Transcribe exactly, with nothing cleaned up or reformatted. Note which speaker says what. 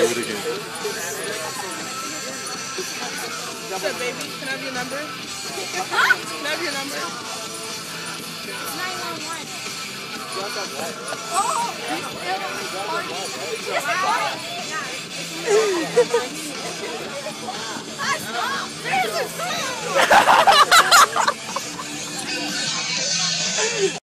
Speaker 1: Do it again.
Speaker 2: What's up, baby? Can I have your number? Can I have your number?
Speaker 3: nine one one. Oh! It's still recording. Yes, it's recording. Yeah.